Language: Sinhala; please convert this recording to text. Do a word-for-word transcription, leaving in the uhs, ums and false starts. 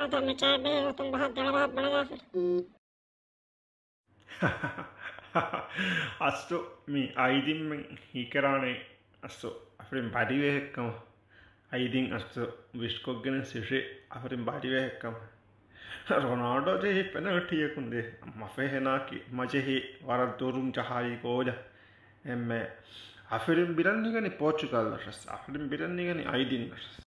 هذا متابع وتم بهاد دلوقتي بنا في අස්සු මේ අයිදින් හිකරානේ අස්සු අපරින් බඩිවහෙක්කම අයිදින් අස්සු විස්කොක්ගෙන සිෂේ අපරින් බඩිවහෙක්කම රොනාඩෝජෙ හි පෙනල්ටියකුන්දේ මෆෙහෙනාකි මජෙහි වරද්දොරුම් ජහායි කෝජ එම්ම අෆරින් බිරන්නිගනි පෝර්චුගල් රස් අෆරින් බිරන්නිගනි අයිදින් රස්